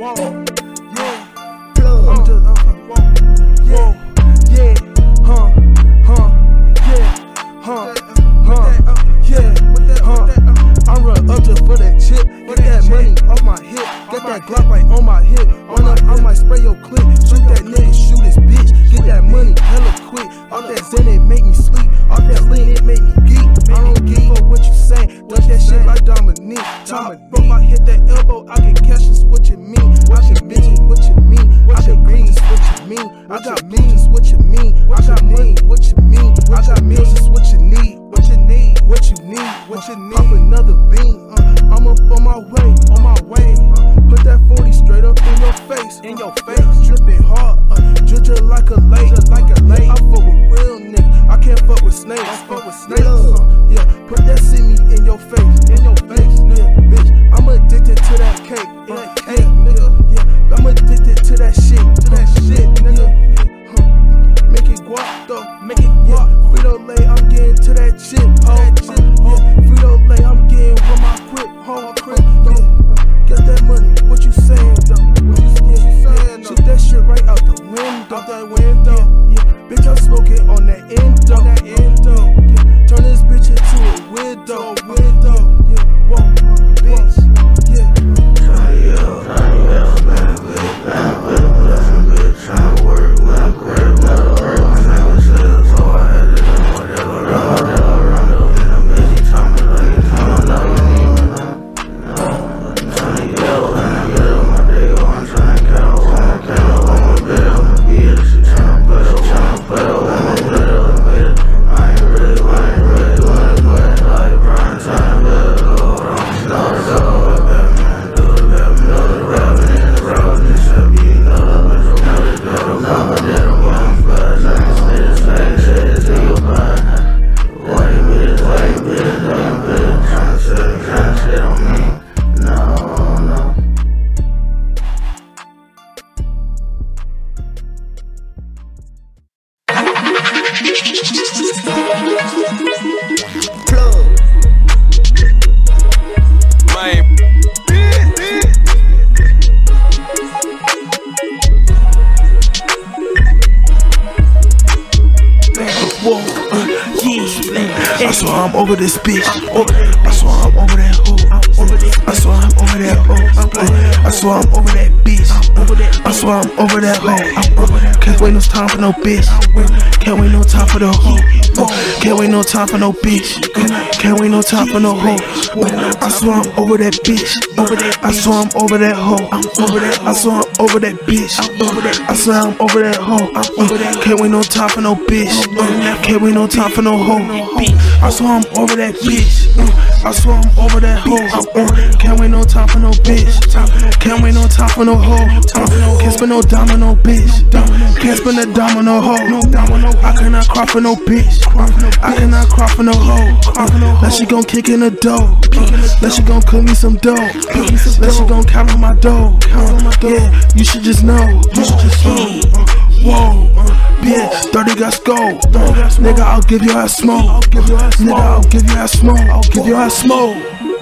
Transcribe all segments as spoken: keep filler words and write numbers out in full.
whoa, yeah, plug. I'm just, uh, whoa, yeah, yeah, huh, huh, yeah, huh, huh, yeah, huh. I run up just for that chip, get that money off my hip, get that Glock right on my hip. Run up, I might spray your clip, shoot that nigga, shoot this bitch, get that money hella quick. All that Zen it make me sleep, all that lean it make me geek. I don't give a what you say, duck that shit like Dominique. Top broke, I hit that elbow, I can catch this what you mean. I can bitches what you mean, I got green is what you mean. I got millions what you mean, I got money what you mean. I got millions what you need, what you need, what you need, what you need. Pop another bean, uh, I'm up on my way, on my way. Uh, put that forty straight up in your face, in your face. Dripping hard, uh, drip just like a lake, like a lake. I fuck with real niggas, I can't fuck with snakes. I fuck with snakes, uh, yeah. Put that see me in your face, in your face, yeah, bitch. I'm addicted to that cake, uh, that cake, nigga. Yeah, I'm addicted to that shit, to that shit, nigga. Yeah, huh. Make it guap though, make it guap. Frito-Lay, I'm getting to that chip, ho. Yeah, Frito-Lay, I'm getting with my grip, ho. Yeah, get that money. What you saying though? What you, what you saying? Shoot that shit right out the window, out that window. Yeah, yeah. Bitch, I'm smoking on that endo, on that endo. Yeah, turn this bitch into a widow, widow. Yeah, whoa, uh, bitch. Yeah. TonyYayo, TonyYayo, man, good, man, good, good, trying to work, man, great, man, great. My name was Lexo, so I had to do whatever, whatever, whatever. In a busy time, like, time, like, TonyYayo, and I get on my day, I'm trying to get off, I'm trying to get off, I'm a bit on the beat, she trying to play up, trying to play up, I'm a bit on the beat. I ain't really, I ain't really wanna do it like Brian, trying to let it go, I'm not a dog, Batman, do the Batman, do the rapping in the road, and shit be another, but you know the girl, I'm a dead one, but I can say the same shit to your body. Why you be this, why you be this, why you be this, trying to shit, trying to shit on me, no, no. Plug. My Whoa, uh, yeah, I swear I'm over this bitch. I swear I'm over that hoe. I swear I'm over that hoe. I swear I'm over that bitch. I swear I'm over that hoe. Can't wait no time for no bitch. Can't wait no time for the hoe. Can't wait no time for no bitch. Can't wait no time for no hoe. I swear I'm over that bitch. I swear I'm over that hoe. I swear I'm over that bitch. I swear I'm over that hoe. Can't wait no time for no bitch. Can't wait no time for no hoe. I swear I'm over that bitch. I swear I'm over that hoe. Can't wait no time for no bitch. Can't wait no time for no hoe. Can't spend no dime on no bitch. Can't spend a dime on no hoe. I cannot cry for no bitch. I cannot cry for no hoe. That she gon' kick in the dough. That she gon' cook me some dough. That she gon' count on my dough. Yeah, you should just know. You should just know. Whoa, bitch, thirty got skull. Nigga, I'll give you a smoke. Nigga, I'll give you a smoke. I'll give you a smoke.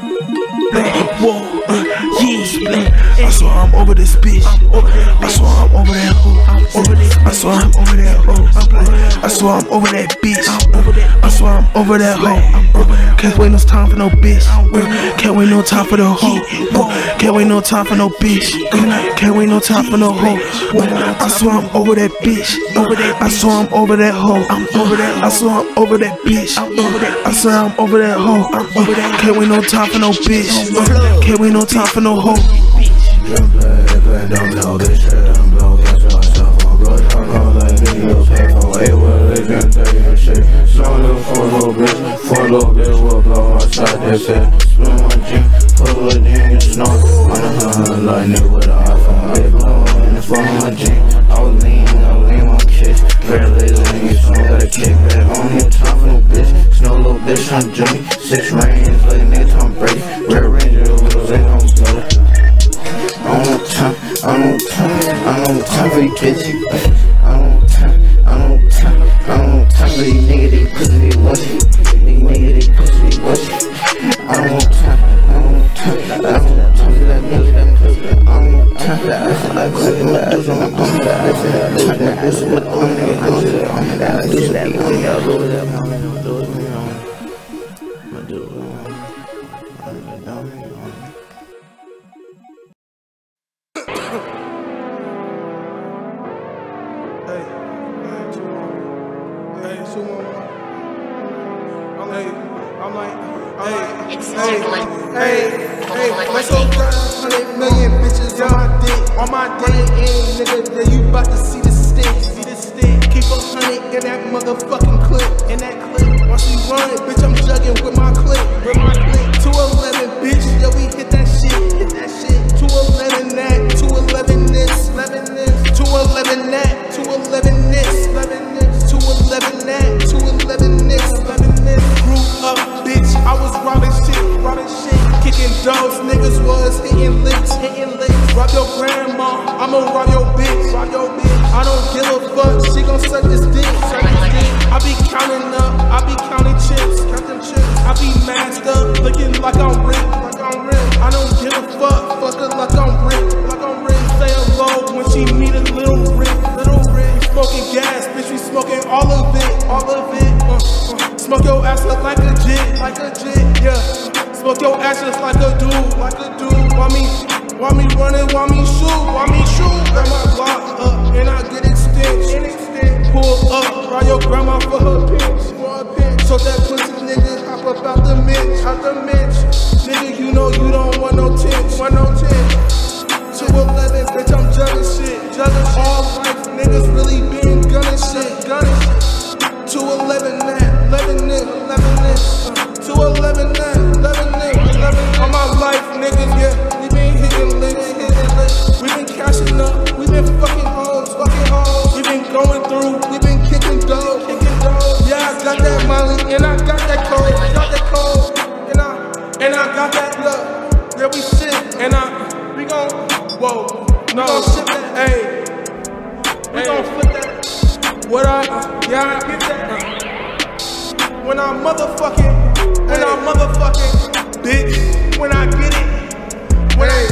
Whoa, uh, yeah. I swear I'm over this bitch. I swear I'm over that hoe. I swear I'm over that hoe. I swear I'm over that bitch. I swear I'm over that hoe. Can't wait no time for no bitch. Can't wait no time for the hoe. Can't wait no time for no bitch. Can't wait no time for no hoe. I swear I'm over that bitch. I swear I'm over that hoe. I swear I'm over that bitch. I swear I'm over that hoe. Can't wait no time for no bitch. Can't wait no time for no hoe. Don't know this shit, I'm blow, catch myself on road. I know that niggas pay for way, well, they can't tell you shit. Slow little for a little bitch, for a little bit, we'll blow outside that shit. Spin my gym, put a little ding in snow. On the hunt, like nigga with an iPhone, they blow, and it's for my gym. I was lean, I was lean on kicks. Very lazy, nigga, snow, got a kick back. Only a time for no bitch, snow little bitch tryna jump me. Six rings, like a nigga Tom Brady. Red Ranger, wheels, ain't no stutter. I don't time, I don't time, I don't time for these bitches. I don't time, I don't time, I don't time for these niggas, they pussy, they washy. These niggas, they pussy, they washy. I don't time, I don't time, I don't time for that nigga, that pussy. I don't time, life, I do something, I'm gonna do something, I'm gonna do something, I'm gonna do something, I'm gonna do something, I'm gonna do something, I'm gonna do something, I'm gonna do something. Hey, hey, two more. Hey, two more. I'm like, I'm like, I'm like, hey, hey, hey, my soul got a hundred million bitches on my dick, on my dick, and nigga, yeah, you bout to see the stick, see the stick. Keep a hundred in that motherfucking clip, in that clip. Once we run it, bitch, I'm jugging with my clip, with my clip. two eleven, bitch, yeah, we hit that shit, hit that shit. two eleven that, two eleven this, eleven this. two eleven that, two eleven this, eleven this. two eleven that, two eleven this, eleven this. Grew up, bitch, I was robbing shit, robbing shit. Kicking doors, niggas was hitting licks, hitting licks. Rob your grandma, I'ma rob your bitch, rob your bitch. I don't give a fuck, she gon' suck this dick, suck this dick. I be counting up, I be counting chips, counting chips. I be masked up, looking like I'm rich, like I'm rich. I don't give a fuck, fuck her like I'm rich, like I'm rich. Say hello when she meet a little rich, little rich. Smoking gas, bitch, we smoking all of it, all of it. Uh, uh. Smoke your ass up like a jit, like a jit, yeah. Smoke your ass just like a dude, like a dude. Why me, why me running, why me shoot, why me shoot? Got my block up and I get extended. Pull up, ride your grandma for her pinch, for her pinch. So that pussy nigga hop up out the mitch, out the mitch. Nigga, you know you don't want no tinge, want no tinge. two eleven, bitch, I'm jugging shit, jugging shit. All life, niggas really been gunning shit, gunning shit. two eleven that, eleven this, eleven this. two eleven that, eleven this, eleven this. On my life, niggas, yeah, we been hitting licks, hitting licks. We been cashing up, we been fucking hoes, fucking hoes. We been going through, we been kicking dough, kicking dough. Yeah, I got that molly, and I got that cold, got that cold. And I, and I got that love, yeah, we shit, and I, we gon', whoa, no, we gon' ship that, ayy. We gon' flip that, what I, yeah, I get that. When I motherfucking, when I motherfucking, bitch, when I get it, when I